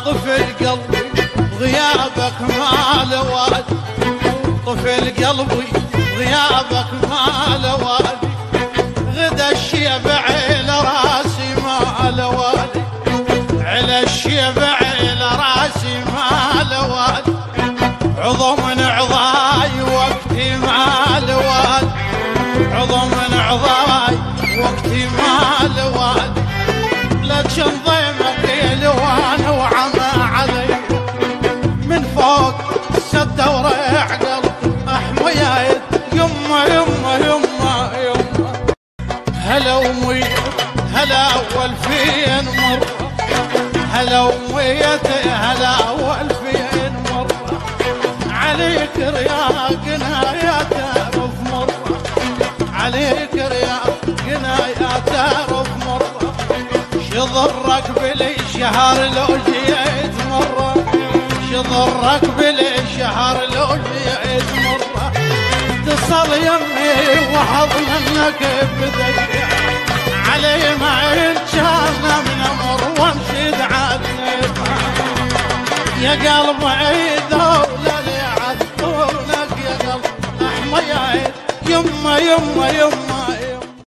طفل قلبي غيابك ما له وادي، طفل قلبي غيابك ما له وادي، غدا الشيب على راسي ما له وادي، على الشيب على راسي ما له وادي، عظم من عضاي وقتي ما له وادي، عظم من عضاي وقتي ما له وادي، لكن ضيمك الوان وعمى علي من فوق سد وريع قلب احميايد يما يما يما يما. هلا امي هلا والفين مره، هلا اميتي هلا والفين مره، عليك رياقنا يا تعرف مره، عليك رياقنا يا تعرف مره، شضرك بالشهر لو جيت مره، شضرك بالشهر لو جيت مره، تصل يمي وحظ منك بدي علي ما إن كان من امر وامشي دعتني يا قلب عيد ولا لي عذبونك يا قلب احمى يا عيد يما يما يما